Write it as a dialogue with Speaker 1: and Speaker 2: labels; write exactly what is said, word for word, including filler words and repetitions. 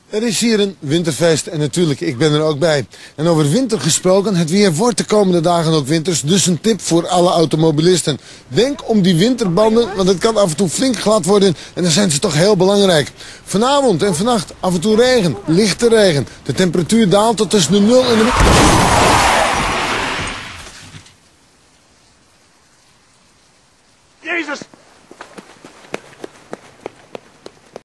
Speaker 1: Er is hier een winterfeest en natuurlijk, ik ben er ook bij. En over winter gesproken, het weer wordt de komende dagen ook winters. Dus een tip voor alle automobilisten. Denk om die winterbanden, want het kan af en toe flink glad worden. En dan zijn ze toch heel belangrijk. Vanavond en vannacht af en toe regen, lichte regen. De temperatuur daalt tot tussen de nul en de...
Speaker 2: Jezus!